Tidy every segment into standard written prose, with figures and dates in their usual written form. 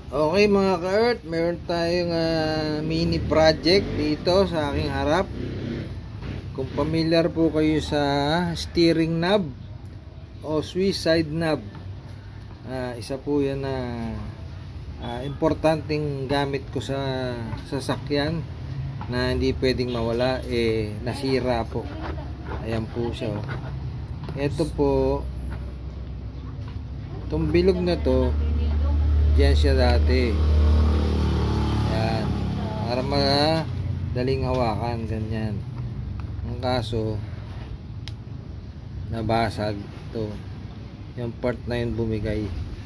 Okay mga ka-Earth, meron tayong mini project dito sa aking harap. Kung familiar po kayo sa steering knob o suicide knob, isa po yan na importanteng gamit ko sa sasakyan na hindi pwedeng mawala, nasira po. Ayan po siya. Ito po, itong bilog na to, diyan siya dati. Yan, para madaling hawakan, ganyan. Ang kaso nabasag to, yung part na yun bumigay,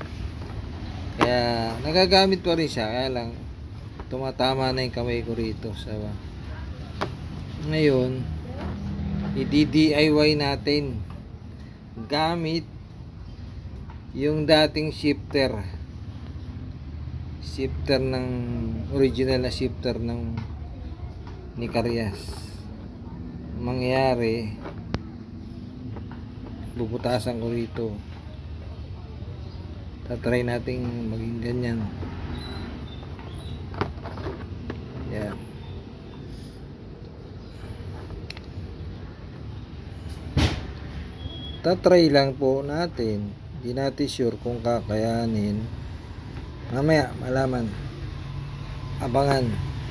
kaya nagagamit pa rin siya, kaya lang tumatama na yung kamay ko rito sa ngayon. I-DIY natin gamit yung dating shifter ng original na shifter ng ni Carias. Mangyayari, bubutasan ko rito, tatry nating maging ganyan. Yan, tatry lang po natin, hindi natin sure kung kakayanin. Mamaya malaman, abangan.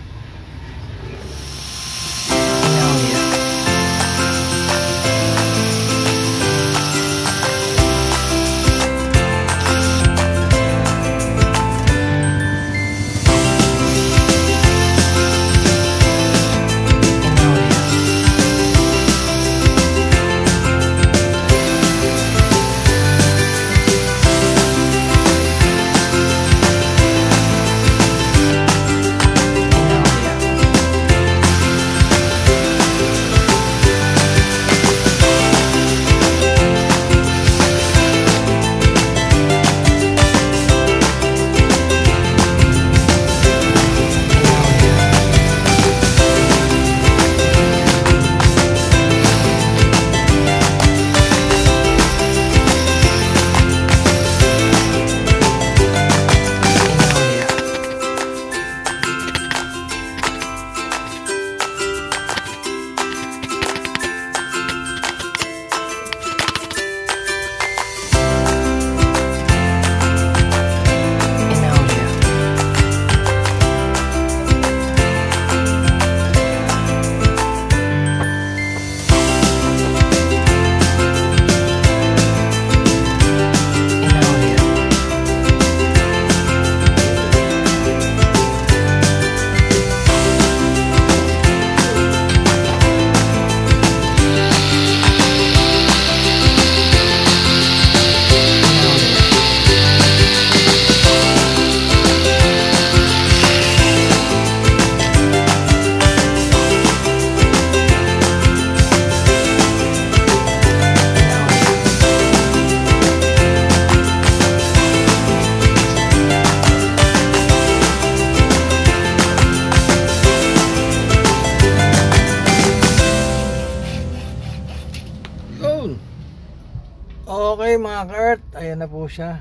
Okay mga ka-Earth, ayan na po siya.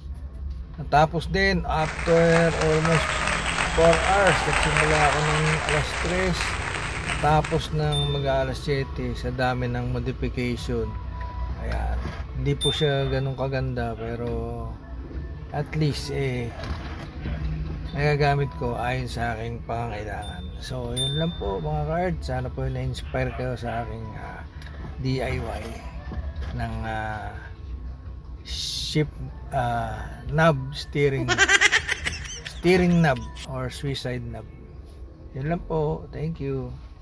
Natapos din after almost 4 hours. Nagsimula ako ng alas 3, tapos ng mag-alas 7 sa dami ng modification. Ayan, hindi po siya ganun kaganda, pero at least nagagamit ko ayon sa aking pangangailangan. So yun lang po mga ka-Earth, sana po na-inspire kayo sa aking DIY ng shift knob, steering knob or suicide knob. Yun lang po, thank you.